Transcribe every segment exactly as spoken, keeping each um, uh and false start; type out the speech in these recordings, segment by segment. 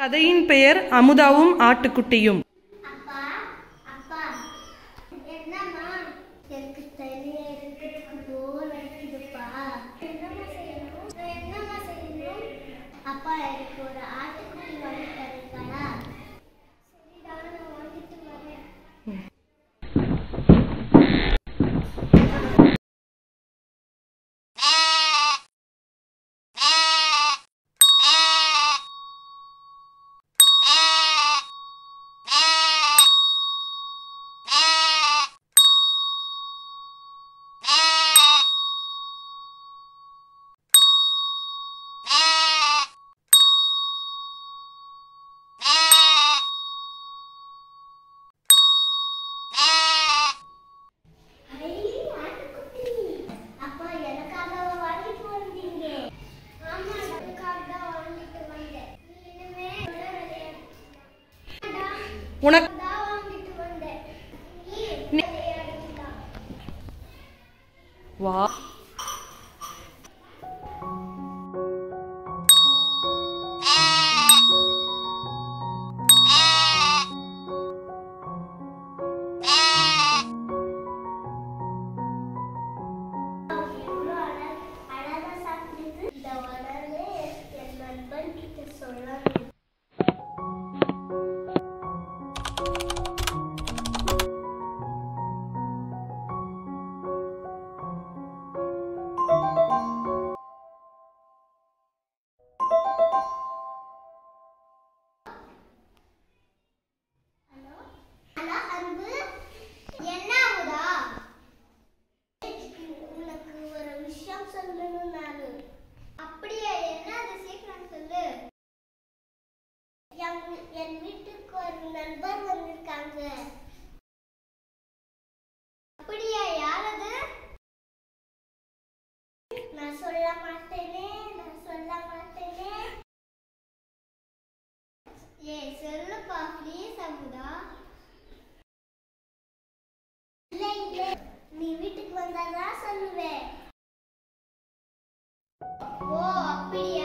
கதையின் பெயர் அமுதாவும் ஆட்டுக்குட்டியும். உனக்கு வா என் வீட்டுக்கு ஒரு நண்பர் வந்திருக்காங்க. அப்படியா? யாரது? நான் சொல்ல மாட்டேனே, நான் சொல்ல மாட்டேனே. ஏ சொல்லுப்பா ப்ளீஸ் அமுதா. இல்ல இல்ல, நீ வீட்டுக்கு வந்தாதான் சொல்லுவேன். ஓ அப்படியா?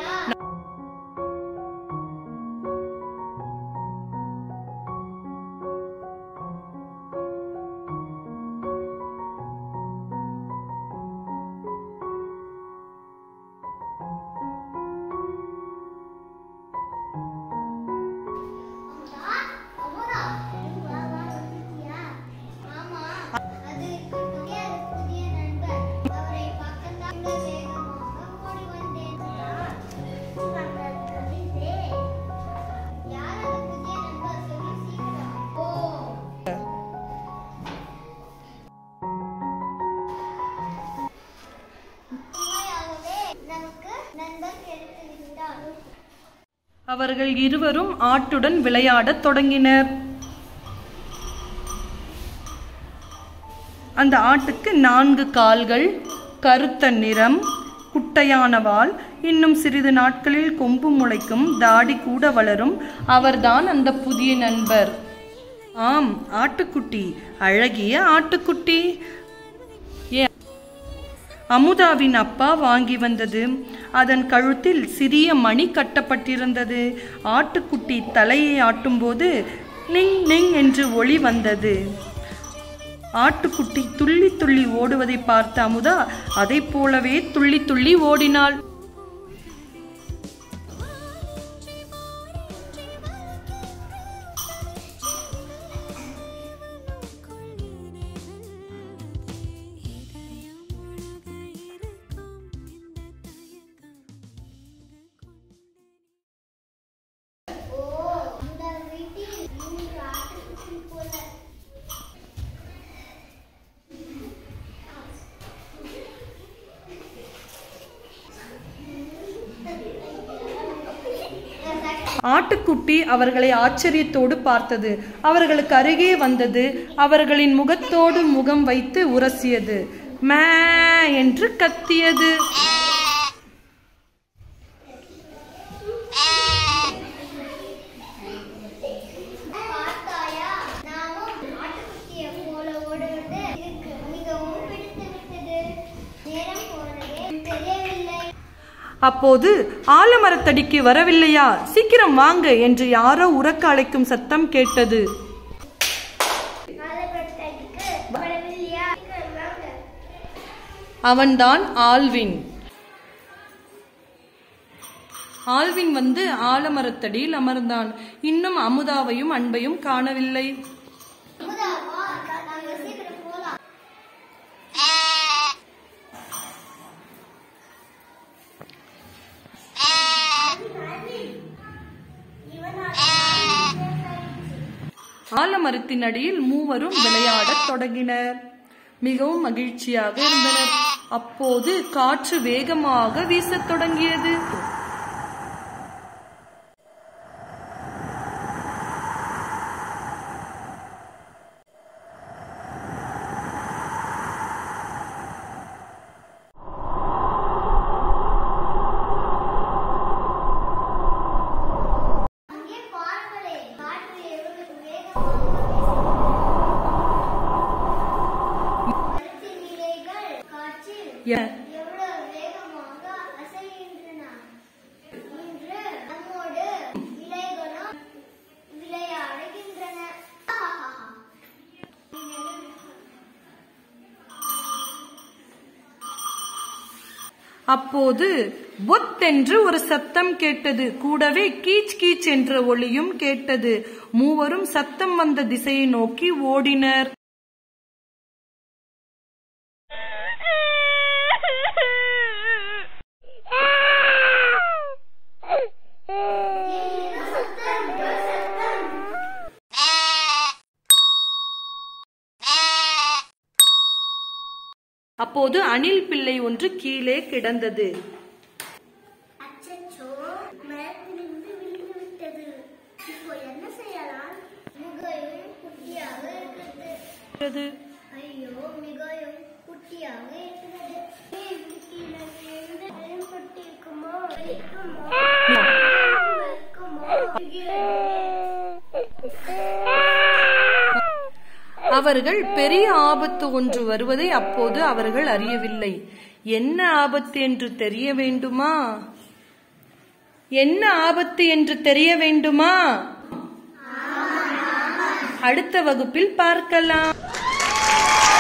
அவர்கள் இருவரும் ஆட்டுடன் விளையாடத் தொடங்கினர். அந்த ஆட்டுக்கு நான்கு கால்கள், கருத்த நிறம், குட்டையான வால், இன்னும் சிறிது நாட்களில் கொம்பு முளைக்கும், தாடி கூட வளரும். அவர்தான் அந்த புதிய நண்பர். ஆம், ஆட்டுக்குட்டி, அழகிய ஆட்டுக்குட்டி. அமுதாவின் அப்பா வாங்கி வந்தது. அதன் கழுத்தில் சிறிய மணி கட்டப்பட்டிருந்தது. ஆட்டுக்குட்டி தலையை ஆட்டும்போது நிங் நிங் என்று ஒளி வந்தது. ஆட்டுக்குட்டி துள்ளி துள்ளி ஓடுவதை பார்த்த அமுதா அதை போலவே துள்ளி துள்ளி ஓடினாள். ஆட்டுக்குட்டி அவர்களை ஆச்சரியத்தோடு பார்த்தது. அவர்களுக்கு அருகே வந்தது. அவர்களின் முகத்தோடு முகம் வைத்து உரசியது. மே என்று கத்தியது. அப்போது ஆலமரத்தடிக்கு வரவில்லையா? சீக்கிரம் சீக்கிரம் வாங்க என்று யாரோ உரக்க அழைக்கும் சத்தம் கேட்டது. அவன்தான் ஆல்வின். ஆல்வின் வந்து ஆலமரத்தடியில் அமர்ந்தான். இன்னும் அமுதாவையும் அன்பையும் காணவில்லை. ஆலமரத்தின் அடியில் மூவரும் விளையாடத் தொடங்கினர். மிகவும் மகிழ்ச்சியாக இருந்தனர். அப்போது காற்று வேகமாக வீசத் தொடங்கியது. அப்போது பொத்தென்று ஒரு சத்தம் கேட்டது. கூடவே கீச் கீச் என்ற ஒலியும் கேட்டது. மூவரும் சத்தம் வந்த திசையை நோக்கி ஓடினர். அப்போது அணில் பிள்ளை ஒன்று கீழே கிடந்தது. அச்சச்சோ, மரத்திலிருந்து விழுந்து விட்டது. இப்போ என்ன செய்யலாம்? மிகவும் குட்டியாக இருக்கிறது. ஐயோ, மிகவும் குட்டியாக இருக்கிறது. கீழே விழுந்து பயன்பட்டிருக்குமோ? அவர்கள் பெரிய ஆபத்து ஒன்று வருவதை அப்போது அவர்கள் அறியவில்லை. என்ன ஆபத்து என்று தெரிய வேண்டுமா? என்ன ஆபத்து என்று தெரிய வேண்டுமா? அடுத்த வகுப்பில் பார்க்கலாம்.